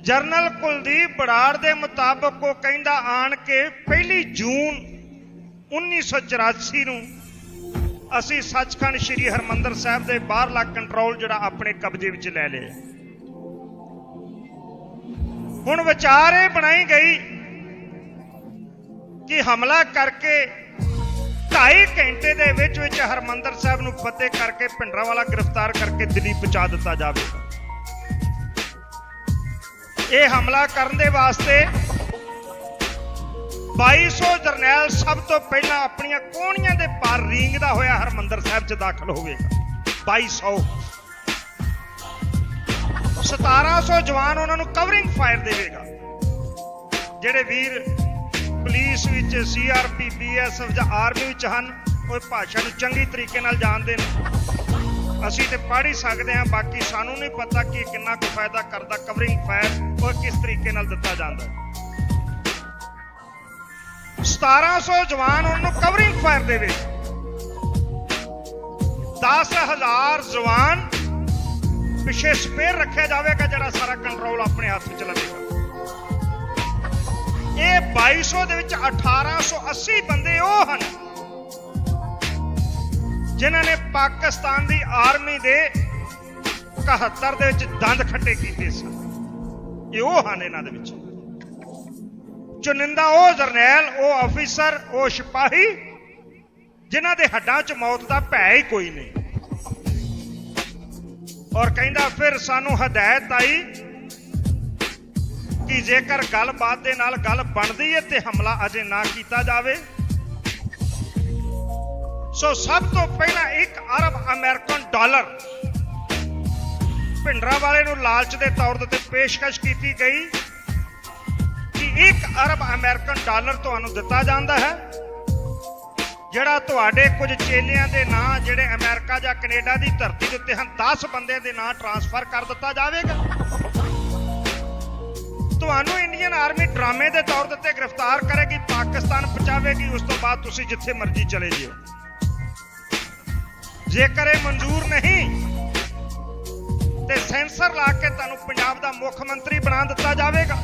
General Kuldeep Brar ਦੇ ਮੁਤਾਬਕ ਉਹ ਕਹਿੰਦਾ ਆਣ ਕੇ 1 ਜੂਨ 1984 ਨੂੰ ਅਸੀਂ ਸੱਚਖੰਡ ਸ਼੍ਰੀ ਹਰਮੰਦਰ ਸਾਹਿਬ ਦੇ ਬਾਹਰਲਾ ਕੰਟਰੋਲ ਜਿਹੜਾ ਆਪਣੇ ਕਬਜ਼ੇ ਵਿੱਚ ਲੈ ਲਿਆ। ਹੁਣ ਵਿਚਾਰ ਇਹ ਬਣਾਈ ਗਈ ਕਿ ਹਮਲਾ ਕਰਕੇ 2.5 ਘੰਟੇ ਦੇ ਵਿੱਚ ਹਰਮੰਦਰ ਸਾਹਿਬ ਨੂੰ ਫਤਿਹ ਕਰਕੇ ਭਿੰਡਰਾਂਵਾਲਾ ਗ੍ਰਿਫਤਾਰ ਕਰਕੇ ਦਿੱਲੀ ਪਹੁੰਚਾ ਦਿੱਤਾ ਜਾਵੇਗਾ। ਇਹ ਹਮਲਾ ਕਰਨ ਦੇ ਵਾਸਤੇ 2200 ਜਰਨੈਲ ਸਭ ਤੋਂ ਪਹਿਲਾਂ ਆਪਣੀਆਂ ਕੋਹਣੀਆਂ ਦੇ ਪਾਰ ਰੀਂਗਦਾ ਹੋਇਆ ਹਰਮੰਦਰ ਸਾਹਿਬ 'ਚ ਦਾਖਲ ਹੋਵੇਗਾ। 2200 1700 ਜਵਾਨ ਉਹਨਾਂ ਨੂੰ ਕਵਰਿੰਗ ਫਾਇਰ ਦੇਵੇਗਾ। ਜਿਹੜੇ ਵੀਰ ਪੁਲਿਸ ਵਿੱਚ CRP BSF ਜਾਂ ਆਰਮੀ ਵਿੱਚ ਹਨ ਉਹ ਭਾਸ਼ਾ ਨੂੰ ਚੰਗੀ ਤਰੀਕੇ ਨਾਲ ਜਾਣਦੇ ਨੇ। ਅਸੀਂ ਤੇ ਪੜ੍ਹ ਹੀ ਸਕਦੇ ਹਾਂ, ਬਾਕੀ ਸਾਨੂੰ ਨਹੀਂ ਪਤਾ ਕਿ ਕਿੰਨਾ ਕੁ ਫਾਇਦਾ ਕਰਦਾ ਕਵਰਿੰਗ ਫਾਇਰ ਉਹ ਕਿਸ ਤਰੀਕੇ ਨਾਲ ਦਿੱਤਾ ਜਾਂਦਾ। 1700 ਜਵਾਨ ਉਹਨੂੰ ਕਵਰਿੰਗ ਫਾਇਰ ਦੇਵੇ। 10,000 ਜਵਾਨ ਪਿੱਛੇ ਸਪੇਅਰ ਰੱਖਿਆ ਜਾਵੇਗਾ ਜਿਹੜਾ ਸਾਰਾ ਕੰਟਰੋਲ ਆਪਣੇ ਹੱਥ ਵਿੱਚ ਲਵੇਗਾ। ਇਹ 2200 ਦੇ ਵਿੱਚ 1880 ਬੰਦੇ ਉਹ ਹਨ ਜਿਨ੍ਹਾਂ ਨੇ ਪਾਕਿਸਤਾਨ ਦੀ ਆਰਮੀ ਦੇ 71 ਦੇ ਵਿੱਚ ਦੰਦ ਖੱਟੇ ਕੀਤੇ ਸਨ। ਇਹ ਉਹ ਹਨ ਇਹਨਾਂ ਦੇ ਵਿੱਚ ਚੁਣਿੰਦਾ ਉਹ ਜਰਨੈਲ, ਉਹ ਅਫੀਸਰ, ਉਹ ਸਿਪਾਹੀ ਜਿਨ੍ਹਾਂ ਦੇ ਹੱਡਾਂ 'ਚ ਮੌਤ ਦਾ ਭੈ ਹੀ ਕੋਈ ਨਹੀਂ। ਔਰ ਕਹਿੰਦਾ ਫਿਰ ਸਾਨੂੰ ਹਦਾਇਤ ਆਈ ਕਿ ਜੇਕਰ ਗੱਲਬਾਤ ਦੇ ਨਾਲ ਗੱਲ ਬਣਦੀ ਹੈ ਤੇ ਹਮਲਾ ਅਜੇ ਨਾ ਕੀਤਾ ਜਾਵੇ। ਸੋ ਸਭ ਤੋਂ ਪਹਿਲਾਂ $1 ਅਰਬ ਭਿੰਡਰਾਂਵਾਲੇ ਨੂੰ ਲਾਲਚ ਦੇ ਤੌਰ ਤੇ ਪੇਸ਼ਕਸ਼ ਕੀਤੀ ਗਈ ਕਿ $1 ਅਰਬ ਤੁਹਾਨੂੰ ਦਿੱਤਾ ਜਾਂਦਾ ਹੈ, ਜਿਹੜਾ ਤੁਹਾਡੇ ਕੁਝ ਚੇਲਿਆਂ ਦੇ ਨਾਂ ਜਿਹੜੇ ਅਮਰੀਕਾ ਜਾਂ ਕੈਨੇਡਾ ਦੀ ਧਰਤੀ ਦੇ ਉੱਤੇ ਹਨ 10 ਬੰਦਿਆਂ ਦੇ ਨਾਂ ਟ੍ਰਾਂਸਫਰ ਕਰ ਦਿੱਤਾ ਜਾਵੇਗਾ। ਤੁਹਾਨੂੰ ਇੰਡੀਅਨ ਆਰਮੀ ਡਰਾਮੇ ਦੇ ਤੌਰ ਤੇ ਗ੍ਰਿਫਤਾਰ ਕਰੇਗੀ, ਪਾਕਿਸਤਾਨ ਪਹੁੰਚਾਵੇਗੀ, ਉਸ ਤੋਂ ਬਾਅਦ ਤੁਸੀਂ ਜਿੱਥੇ ਮਰਜ਼ੀ ਚਲੇ ਜਿਓ। ਜੇਕਰ ਇਹ ਮਨਜ਼ੂਰ ਨਹੀਂ ਤੇ ਸੈਂਸਰ ਲਾ ਕੇ ਤੁਹਾਨੂੰ ਪੰਜਾਬ ਦਾ ਮੁੱਖ ਮੰਤਰੀ ਬਣਾ ਦਿੱਤਾ ਜਾਵੇਗਾ।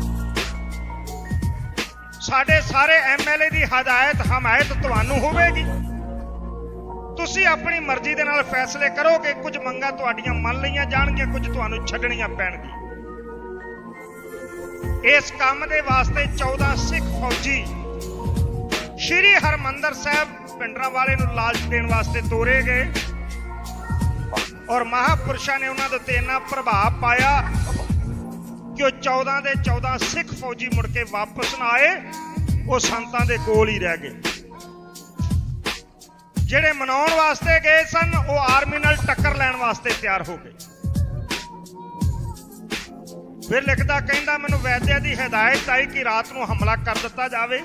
ਸਾਡੇ ਸਾਰੇ MLA ਦੀ ਹਮਾਇਤ ਤੁਹਾਨੂੰ ਹੋਵੇਗੀ। ਤੁਸੀਂ ਆਪਣੀ ਮਰਜ਼ੀ ਦੇ ਨਾਲ ਫੈਸਲੇ ਕਰੋਗੇ। ਕੁਝ ਮੰਗਾਂ ਤੁਹਾਡੀਆਂ ਮੰਨ ਲਈਆਂ ਜਾਣਗੀਆਂ, ਕੁਝ ਤੁਹਾਨੂੰ ਛੱਡਣੀਆਂ ਪੈਣਗੀਆਂ। ਇਸ ਕੰਮ ਦੇ ਵਾਸਤੇ 14 ਸਿੱਖ ਫੌਜੀ ਸ਼੍ਰੀ ਹਰਮੰਦਰ ਸਾਹਿਬ ਭਿੰਡਰਾਂਵਾਲੇ ਨੂੰ ਲਾਲਚ ਦੇਣ ਵਾਸਤੇ ਤੋਰੇ ਗਏ ਔਰ ਮਹਾਂਪੁਰਸ਼ਾਂ ਨੇ ਉਹਨਾਂ ਦੇ ਉੱਤੇ ਇੰਨਾ ਪ੍ਰਭਾਵ ਪਾਇਆ ਕਿ ਉਹ 14 ਦੇ 14 ਸਿੱਖ ਫੌਜੀ ਮੁੜ ਕੇ ਵਾਪਸ ਨਾ ਆਏ, ਉਹ ਸੰਤਾਂ ਦੇ ਕੋਲ ਹੀ ਰਹਿ ਗਏ। ਜਿਹੜੇ ਮਨਾਉਣ ਵਾਸਤੇ ਗਏ ਸਨ ਉਹ ਆਰਮੀ ਨਾਲ ਟੱਕਰ ਲੈਣ ਵਾਸਤੇ ਤਿਆਰ ਹੋ ਗਏ। ਫਿਰ ਲਿਖਦਾ ਕਹਿੰਦਾ ਮੈਨੂੰ ਵੈਦਿਆ ਦੀ ਹਦਾਇਤ ਆਈ ਕਿ ਰਾਤ ਨੂੰ ਹਮਲਾ ਕਰ ਦਿੱਤਾ ਜਾਵੇ,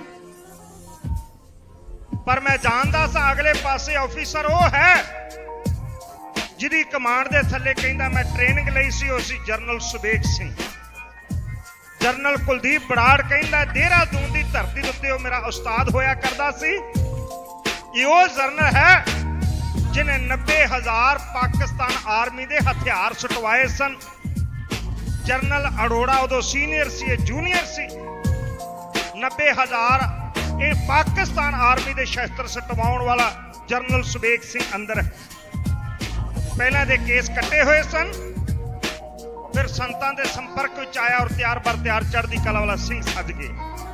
ਪਰ ਮੈਂ ਜਾਣਦਾ ਸਾਂ ਅਗਲੇ ਪਾਸੇ ਆਫੀਸਰ ਉਹ ਹੈ ਜਿਹਦੀ ਕਮਾਂਡ ਦੇ ਥੱਲੇ ਕਹਿੰਦਾ ਮੈਂ ਟ੍ਰੇਨਿੰਗ ਲਈ ਸੀ, ਉਹ ਸੀ ਜਨਰਲ ਸੁਬੇਗ ਸਿੰਘ। ਜਨਰਲ ਕੁਲਦੀਪ ਬਰਾੜ ਕਹਿੰਦਾ ਦੇਹਰਾਦੂਨ ਦੀ ਧਰਤੀ ਦੇ ਉੱਤੇ ਉਹ ਮੇਰਾ ਉਸਤਾਦ ਹੋਇਆ ਕਰਦਾ ਸੀ। ਇਹ ਉਹ ਜਨਰਲ ਹੈ ਜਿਹਨੇ 90,000 ਪਾਕਿਸਤਾਨ ਆਰਮੀ ਦੇ ਹਥਿਆਰ ਸੁਟਵਾਏ ਸਨ। ਜਨਰਲ ਅਰੋੜਾ ਉਦੋਂ ਸੀਨੀਅਰ ਸੀ, ਇਹ ਜੂਨੀਅਰ ਸੀ। 90,000 ਇਹ ਪਾਕਿਸਤਾਨ ਆਰਮੀ ਦੇ ਸ਼ਸਤਰ ਸਟਵਾਉਣ ਵਾਲਾ ਜਨਰਲ ਸੁਬੇਗ ਸਿੰਘ ਅੰਦਰ ਹੈ। ਪਹਿਲਾਂ ਦੇ ਕੇਸ ਕੱਟੇ ਹੋਏ ਸਨ, ਫਿਰ ਸੰਤਾਂ ਦੇ ਸੰਪਰਕ ਵਿੱਚ ਆਇਆ ਔਰ ਤਿਆਰ ਬਰ ਤਿਆਰ ਚੜ੍ਹਦੀ ਕਲਾ ਵਾਲਾ ਸਿੰਘ ਸੱਜ ਗਏ।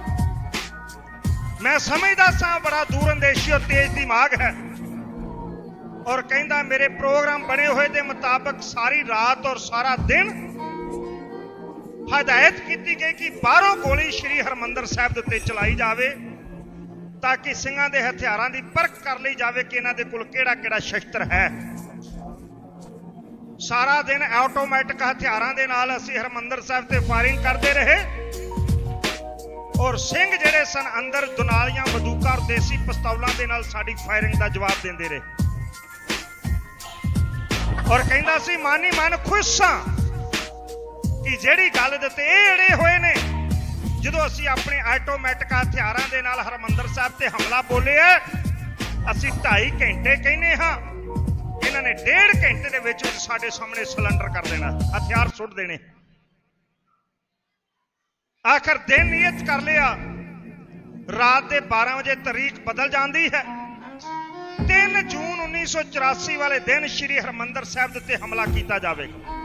ਮੈਂ ਸਮਝਦਾ ਸਾਂ ਬੜਾ ਦੂਰ ਅੰਦੇਸ਼ੀ ਔਰ ਤੇਜ਼ ਦਿਮਾਗ ਹੈ ਔਰ ਕਹਿੰਦਾ ਮੇਰੇ ਪ੍ਰੋਗਰਾਮ ਬਣੇ ਹੋਏ ਦੇ ਮੁਤਾਬਕ ਸਾਰੀ ਰਾਤ ਔਰ ਸਾਰਾ ਦਿਨ ਹਦਾਇਤ ਕੀਤੀ ਗਈ ਕਿ ਬਾਹਰੋਂ ਗੋਲੀ ਸ਼੍ਰੀ ਹਰਮੰਦਰ ਸਾਹਿਬ ਦੇ ਉੱਤੇ ਚਲਾਈ ਜਾਵੇ ਤਾਂ ਕਿ ਸਿੰਘਾਂ ਦੇ ਹਥਿਆਰਾਂ ਦੀ ਪਰਖ ਕਰ ਲਈ ਜਾਵੇ ਕਿ ਇਹਨਾਂ ਦੇ ਕੋਲ ਕਿਹੜਾ ਕਿਹੜਾ ਸ਼ਸਤਰ ਹੈ। ਸਾਰਾ ਦਿਨ ਆਟੋਮੈਟਿਕ ਹਥਿਆਰਾਂ ਦੇ ਨਾਲ ਅਸੀਂ ਹਰਮੰਦਰ ਸਾਹਿਬ ਤੇ ਫਾਇਰਿੰਗ ਕਰਦੇ ਰਹੇ ਔਰ ਸਿੰਘ ਜਿਹੜੇ ਸਨ ਅੰਦਰ ਦੁਨਾਲੀਆਂ, ਬੰਦੂਕਾਂ ਔਰ ਦੇਸੀ ਪਿਸਤੌਲਾਂ ਦੇ ਨਾਲ ਸਾਡੀ ਫਾਇਰਿੰਗ ਦਾ ਜਵਾਬ ਦਿੰਦੇ ਰਹੇ। ਔਰ ਕਹਿੰਦਾ ਸੀ ਮਾਨੀ ਮਨ ਖੁਸ਼ ਸਾਂ ਕਿ ਜਿਹੜੀ ਗੱਲ ਦੇ ਉੱਤੇ ਇਹ ਅੜੇ ਹੋਏ ਨੇ, ਜਦੋਂ ਅਸੀਂ ਆਪਣੇ ਆਟੋਮੈਟਿਕ ਹਥਿਆਰਾਂ ਦੇ ਨਾਲ ਹਰਮੰਦਰ ਸਾਹਿਬ ਤੇ ਹਮਲਾ ਬੋਲਿਆ ਅਸੀਂ 2.5 ਘੰਟੇ ਕਹਿੰਦੇ ਹਾਂ, ਇਹਨਾਂ ਨੇ 1.5 ਘੰਟੇ ਦੇ ਵਿੱਚ ਸਾਡੇ ਸਾਹਮਣੇ ਸਿਲੰਡਰ ਕਰ ਦੇਣਾ, ਹਥਿਆਰ ਸੁੱਟ ਦੇਣੇ। आखिर दिन नियत कर लिया, रात के 12 बजे तारीख बदल जाती है। 3 जून 1984 वाले दिन श्री हरमंदर साहिब ते हमला किया जाएगा।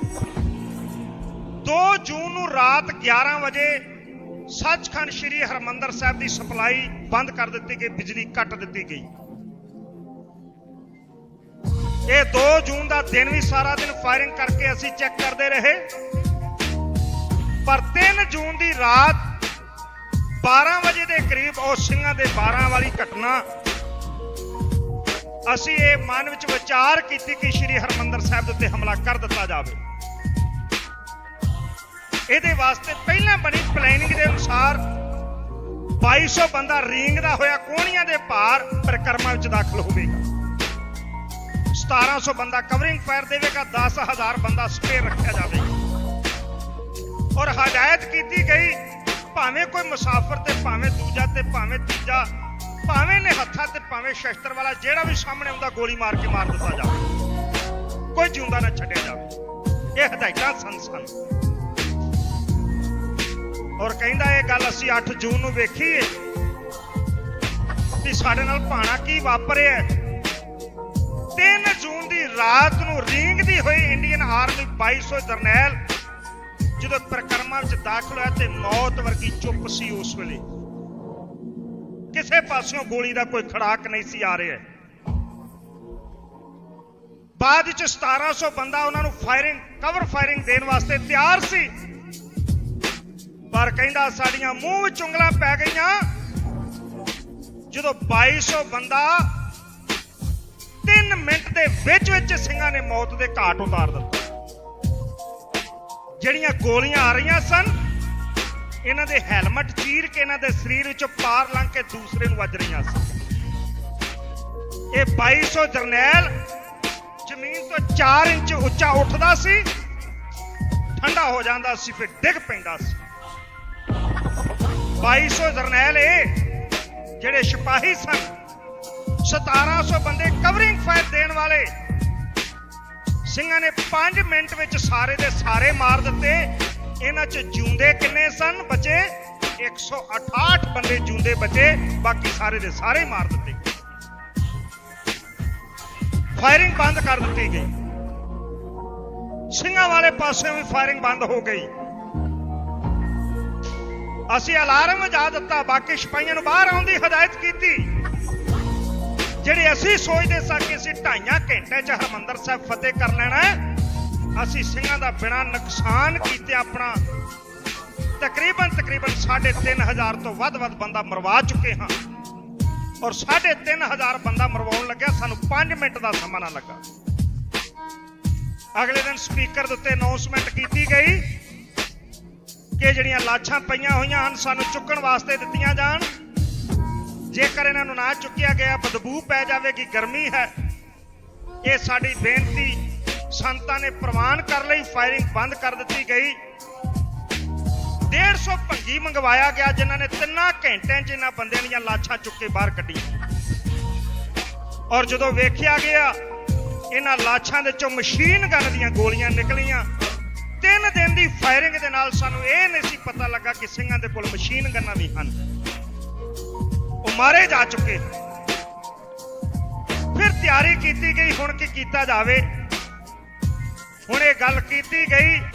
2 जून को रात 11 बजे सचखंड श्री हरमंदर साहिब की सप्लाई बंद कर दी गई, बिजली कट दी गई। ये 2 जून का दिन भी सारा दिन फायरिंग करके असी चेक करते रहे, पर 3 जून की रात 12 बजे के करीब और ਸਿੰਘਾਂ ਦੇ 12 वाली घटना असी ये मन विच विचार की कि श्री हरमंदर साहिब ते हमला कर दिता जाए। ये वास्ते पहला बनी प्लैनिंग के अनुसार 2200 बंदा रींगदा होया कोहणियां दे पार परिक्रमा विच दाखिल होवेगा। 1700 बंदा कवरिंग फायर देगा, 10,000 बंदा स्पेयर रखा जाएगा। और हदायत की गई भावें कोई मुसाफिर ते भावें दूजा ते भावें तीजा, भावें ने हथा ते भावें शस्त्र वाला जेड़ा भी सामने आउंदा गोली मार के मार दिता जाए, कोई जिंदा ना छड्डिया जाए। ये हदायतां सन। और कहंदा ये गल असीं 8 जून नूं वेखी है कि साडे नाल भाणा की वापरिया। 3 जून की रात को रींगदी हुई इंडियन आर्मी 2200 जरनैल जो परिक्रमा दाखिल होया ते मौत वर्गी चुप सी। उस वेले किसी पासों गोली का कोई खड़ाक नहीं सी आ रहा है। बाद 1700 बंदा उन्होंने फायरिंग कवर फायरिंग देने वास्ते तैयार सी, पर कहंदा साड़ियां मूंह विच उंगलां पै गईयां जो 2200 बंदा 3 मिनट के विच ਸਿੰਘਾਂ ने मौत के घाट उतार दिता। ਜਿਹੜੀਆਂ गोलियां आ रही सन, इन्हां दे हैलमेट चीर के इन्हां दे शरीर विचों पार लंघ के दूसरे नूं वज रही सन। ये 2200 जरनैल जमीन तो 4 इंच उच्चा उठदा सी, ठंडा हो जाता सी, फिर डिग पैंदा सी। 2200 जरनैल जेड़े सिपाही सन, 1700 बंदे कवरिंग फायर देने वाले ਸਿੰਘਾਂ ने 5 मिनट में सारे दे सारे मार दिते। इन्हां च जिउंदे किन्ने सन बचे? 168 बंदे जिउंदे बचे, बाकी सारे दे सारे मार दिते। फायरिंग बंद कर दी गई, ਸਿੰਘਾਂ वाले पासे भी फायरिंग बंद हो गई। असी अलार्म वजा दिता, बाकी सिपाहियों नूं बाहर आउण दी हदायत की। ਜਿਹੜੇ ਅਸੀਂ ਸੋਚਦੇ ਸਾਂ ਕਿ ਅਸੀਂ 2.5 ਘੰਟੇ 'ਚ ਹਰਮੰਦਰ ਸਾਹਿਬ ਫਤਿਹ ਕਰ ਲੈਣਾ ਹੈ, ਅਸੀਂ ਸਿੰਘਾਂ ਦਾ ਬਿਨਾਂ ਨੁਕਸਾਨ ਕੀਤੇ ਆਪਣਾ ਤਕਰੀਬਨ 3500 ਤੋਂ ਵੱਧ ਬੰਦਾ ਮਰਵਾ ਚੁੱਕੇ ਹਾਂ। ਔਰ 3500 ਬੰਦਾ ਮਰਵਾਉਣ ਲੱਗਿਆ ਸਾਨੂੰ 5 ਮਿੰਟ ਦਾ ਸਮਾਂ ਨਾ ਲੱਗਾ। ਅਗਲੇ ਦਿਨ ਸਪੀਕਰ ਦੇ ਉੱਤੇ ਅਨਾਉਂਸਮੈਂਟ ਕੀਤੀ ਗਈ ਕਿ ਜਿਹੜੀਆਂ ਲਾਸ਼ਾਂ ਪਈਆਂ ਹੋਈਆਂ ਹਨ ਸਾਨੂੰ ਚੁੱਕਣ ਵਾਸਤੇ ਦਿੱਤੀਆਂ ਜਾਣ। जेकर इन्हों ना चुकिया गया बदबू पै जाएगी, गर्मी है। ये साड़ी बेनती संतां ने प्रवान कर ली। फायरिंग बंद कर दी गई। 150 भंगी मंगवाया गया जिन्होंने 3 घंटे इन्होंने बंदे दी लाशां चुक के बाहर कढ़ी। और जो वेख्या गया इन्हां लाशां दे चों मशीन गन दीयां गोलियां निकलियां। 3 दिन की फायरिंग दे नाल सानूं इह नहीं सी पता लगा कि ਸਿੰਘਾਂ दे कोल मशीन गन्नां भी हन, मारे जा चुके। फिर तैयारी की गई, हुण की कीता जावे। हुण ये गल की गई